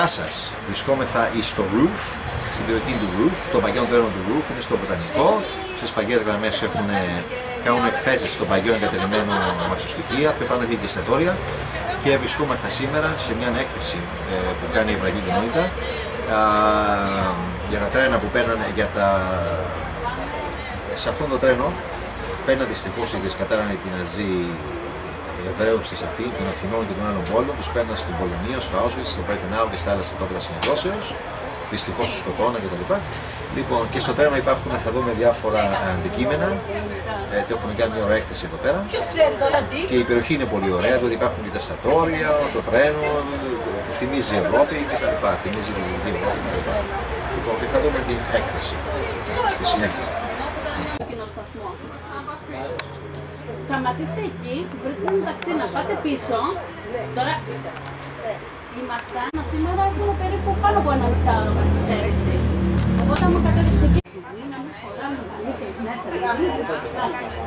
Γεια σας, βρισκόμεθα στο Roof, στην περιοχή του Roof, το παγιόν τρένο του Roof, είναι στο Βοτανικό. Στις παγιές γραμμές κάνουν εκθέσεις στο παγιόν εγκατελειμμένο αμαξοστοιχεία, πιο πάνω έχει και εστιατόρια και βρισκόμεθα σήμερα σε μια έκθεση που κάνει η Εβραϊκή Κοινότητα για τα τρένα που παίρνανε σε αυτό το τρένο παίρναν δυστυχώς γιατί σκατάρανε την Ναζί Εβραίους των Αθηνών και των άλλων πόλεων, τους παίρναν στην Πολωνία, στο Auschwitz, στο Birkenau και στα άλλα στρατόπεδα συγκεντρώσεως. Δυστυχώς τους σκοτώναν κτλ. Λοιπόν, και στο τρένο θα δούμε διάφορα αντικείμενα. Το έχουμε κάνει μια ωραία έκθεση εδώ πέρα. Και η περιοχή είναι πολύ ωραία, διότι υπάρχουν και τα εστιατόρια, το τρένο, που θυμίζει η Ευρώπη κτλ. Θυμίζει την Ελληνική Ευρώπη κτλ. Λοιπόν, και θα δούμε την έκθεση στη συνέχεια. Σταματήστε εκεί, βρείτε ένα ταξί να πάτε πίσω. Τώρα ήμασταν σήμερα, έχουμε περίπου πάνω από 1,5 ώρα καθυστέρηση. Οπότε μου κατέβηξε εκεί. Να μην χωράμε τα μήκες μέσα, να μην